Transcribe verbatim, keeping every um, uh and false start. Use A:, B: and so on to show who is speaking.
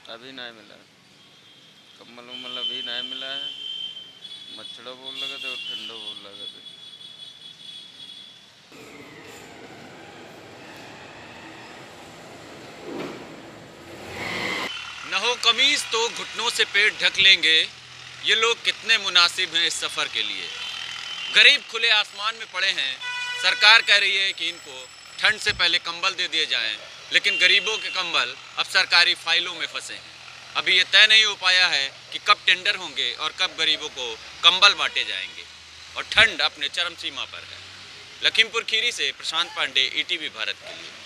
A: अभी नहीं मिला है। कम्बल उम्बल अभी नहीं मिला है। मच्छरों बोल लगे थे और ठंडो बोल लगे थे।
B: न हो कमीज तो घुटनों से पेट ढक लेंगे, ये लोग कितने मुनासिब हैं इस सफ़र के लिए। गरीब खुले आसमान में पड़े हैं, सरकार कह रही है कि इनको ठंड से पहले कंबल दे दिए जाएं, लेकिन गरीबों के कंबल अब सरकारी फाइलों में फंसे हैं। अभी ये तय नहीं हो पाया है कि कब टेंडर होंगे और कब गरीबों को कंबल बांटे जाएंगे, और ठंड अपने चरम सीमा पर है। लखीमपुर खीरी से Prashant Pandey, E T V Bharat के लिए।